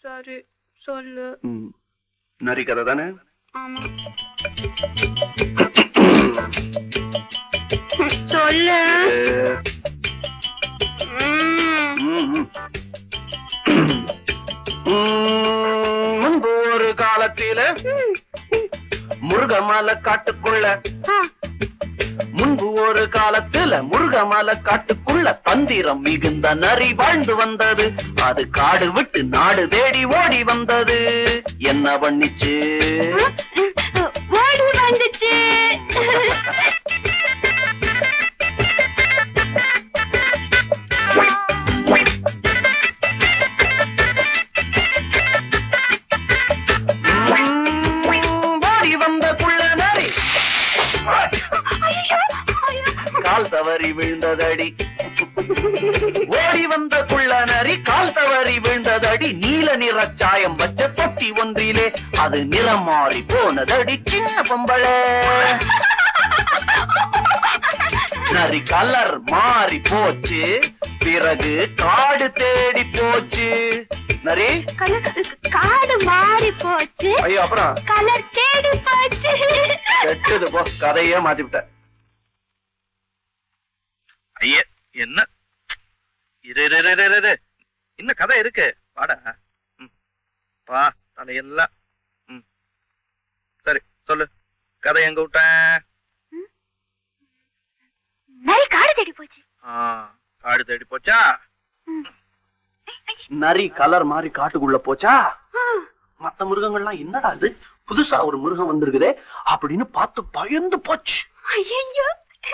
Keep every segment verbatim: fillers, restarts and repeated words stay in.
சரி சொல்லு. நரி கதை தானே? ஆமா சொல்லு. முன்பு ஒரு காலத்தில முருகமலை காட்டுக்குள்ள முன்பு ஒரு காலத்துல முருகமலை காட்டுக்குள்ள தந்திரம் மிகுந்த நரி வாழ்ந்து வந்தது. அது காடு விட்டு நாடு தேடி ஓடி வந்தது. என்ன பண்ணிச்சு? ஓடி வந்துச்சு. ஓடி வந்த குள்ள நரி கால் தவறி விழுந்ததடி. ஓடி வந்த குள்ள நரி கால் தவறி விழுந்ததடி. நீல நிற சாயம் வச்ச தொட்டி ஒன்றிலே அது நிறம் மாறி போனதடி. சின்ன பொம்பளை நரி கலர் மாறி போச்சு. பிறகு காடு தேடி போச்சு. நரி காடு மாறி போச்சு. ஐயோ அப்புறம் கலர் தேடி போச்சு. கெட்டது போ, கதையே மாத்தி விட்ட. ஐயே என்ன இரு இன்னும் கதை இருக்கு. வாடா வா தலையெல்லாம். சரி சொல்லு கதை எங்க விட்ட? காடு தேடி போச்சு. காடு தேடி போச்சா? நரி கலர் மாதிரி காட்டுக்குள்ள போச்சா? மத்த மிருகங்கள்லாம் என்னடா இது புதுசா ஒரு மிருகம் வந்திருக்குதே அப்படின்னு பார்த்து பயந்து போச்சு. ஐயோ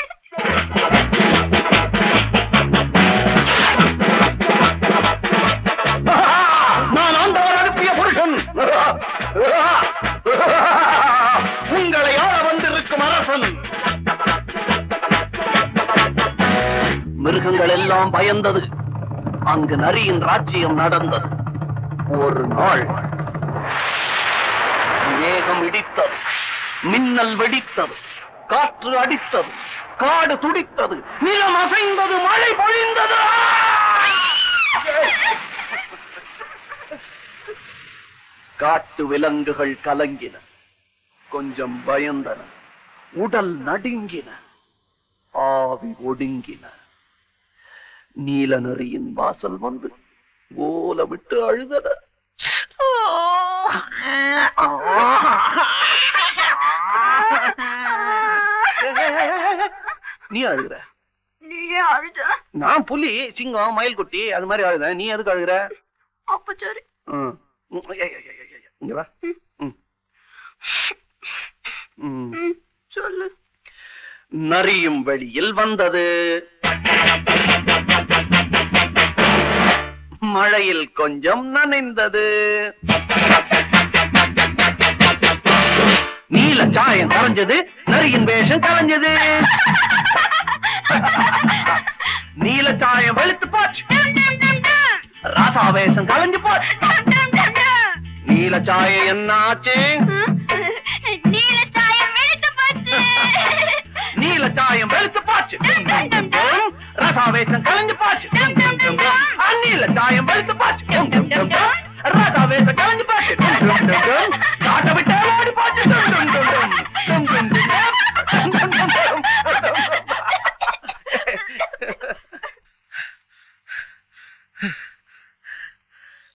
நான் ஆண்டவர் அனுப்பிய புருஷன். உங்களை ஆள வந்திருக்கும் அரசன். மிருகங்கள் எல்லாம் பயந்தது. அங்கு நரியின் ராஜ்யம் நடந்தது. ஒரு நாள் மேகம் இடித்தது, மின்னல் வெடித்தது, காற்று அடித்தது, காடு துடித்தது, நிலம் அசைந்தது, மழை பொழிந்தது. காட்டு விலங்குகள் கலங்கின, கொஞ்சம் பயந்தன, உடல் நடுங்கின, ஆவி ஒடுங்கின. நீல நரியின் வாசல் வந்து ஓல விட்டு அழுதன. நீ அழுகிற? நான் புலி, சிங்கம், மயில் குட்டி அது மாதிரி அழுத. நீ எதுக்கு அழுகிற? அப்ப சரி இங்க வா. சொல்லு. நரியும் வெளியில் வந்தது. மழையில் கொஞ்சம் நனைந்தது. நீல சாயம் கரைஞ்சது, நரியின் வேஷம் கலைஞ்சது. நீல சாயம் வெளுத்து போச்சு, ராசா வேஷம் கலைஞ்சு போச்சு. நீல சாயம் என்னாச்சு? நீல சாயம் வெளுத்து போச்சு. நீல சாயம் வெளுத்து போச்சு, ரசா வேஷம் கலைஞ்சு போச்சு. நீல சாயம் வெளுத்து போச்சு, ரசா வேஷம் கலைஞ்சு போச்சு. காட்ட விட்டு ஓடி போச்சு.